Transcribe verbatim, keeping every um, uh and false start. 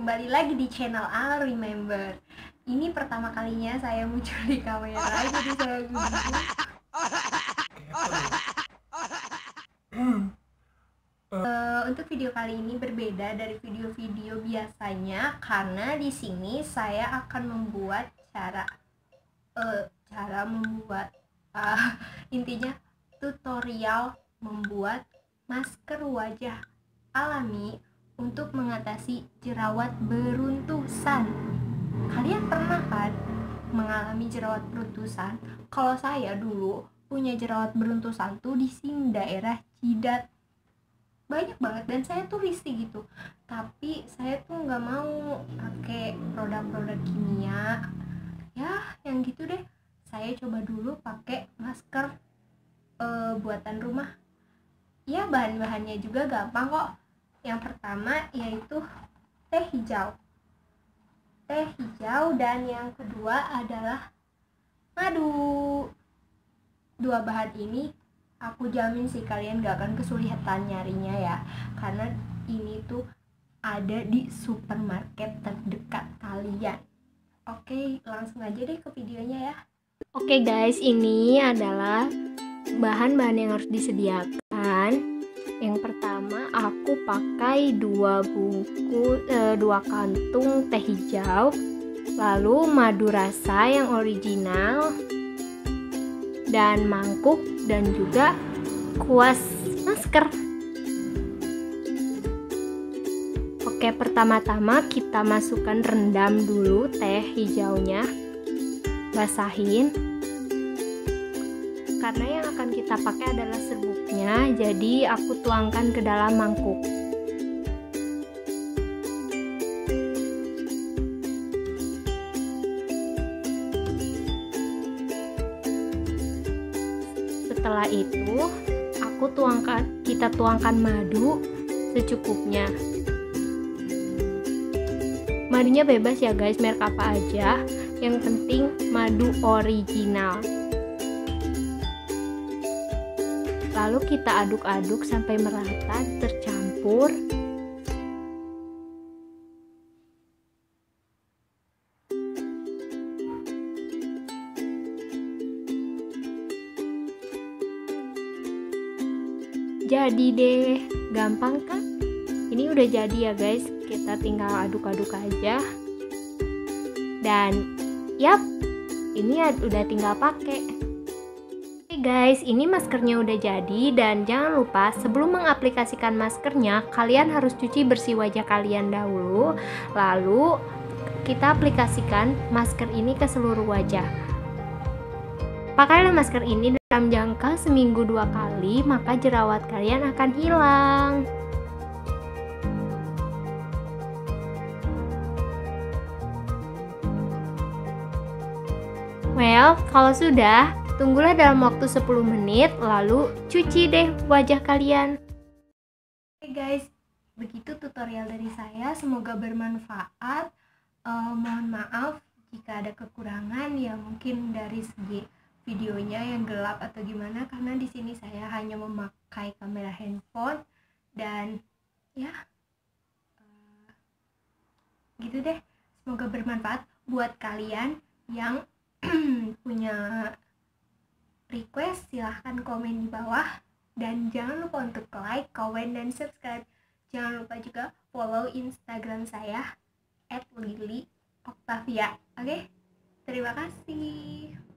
kembali lagi di channel I'll Remember. Ini pertama kalinya saya muncul di kamera, jadi saya gugup. Uh, untuk video kali ini berbeda dari video-video biasanya karena di sini saya akan membuat cara uh, cara membuat uh, intinya tutorial membuat masker wajah alami untuk mengatasi jerawat beruntusan. Kalian pernah kan mengalami jerawat beruntusan? Kalau saya dulu punya jerawat beruntusan tuh di sini daerah jidat, banyak banget, dan saya tuh risih gitu. Tapi saya tuh nggak mau pakai produk-produk kimia ya yang gitu deh. Saya coba dulu pakai masker uh, buatan rumah. Ya bahan-bahannya juga gampang kok. Yang pertama yaitu teh hijau teh hijau dan yang kedua adalah madu. Dua bahan ini aku jamin sih kalian gak akan kesulitan nyarinya ya, karena ini tuh ada di supermarket terdekat kalian. Oke, langsung aja deh ke videonya ya. Oke guys, ini adalah bahan-bahan yang harus disediakan. Yang pertama aku pakai dua bungkus eh, dua kantung teh hijau, lalu madu rasa yang original, dan mangkuk, dan juga kuas masker. Oke, pertama-tama kita masukkan, rendam dulu teh hijaunya, basahin. Karena yang akan kita pakai adalah serbuknya, jadi aku tuangkan ke dalam mangkuk. Setelah itu, aku tuangkan, kita tuangkan madu secukupnya. Madunya bebas ya guys, merek apa aja, yang penting madu original. Lalu kita aduk-aduk sampai merata, tercampur. Jadi deh, gampang kan? Ini udah jadi ya guys, kita tinggal aduk-aduk aja. Dan yap, ini udah tinggal pakai. Guys, ini maskernya udah jadi, dan jangan lupa sebelum mengaplikasikan maskernya kalian harus cuci bersih wajah kalian dahulu, lalu kita aplikasikan masker ini ke seluruh wajah. Pakailah masker ini dalam jangka seminggu dua kali, maka jerawat kalian akan hilang. Well, kalau sudah, tunggulah dalam waktu sepuluh menit, lalu cuci deh wajah kalian. Oke guys, begitu tutorial dari saya, semoga bermanfaat. Uh, mohon maaf jika ada kekurangan ya, mungkin dari segi videonya yang gelap atau gimana, karena di sini saya hanya memakai kamera handphone, dan ya uh, gitu deh. Semoga bermanfaat buat kalian yang punya request, silahkan komen di bawah, dan jangan lupa untuk like, komen, dan subscribe. Jangan lupa juga follow Instagram saya at lily octavia. Oke, terima kasih.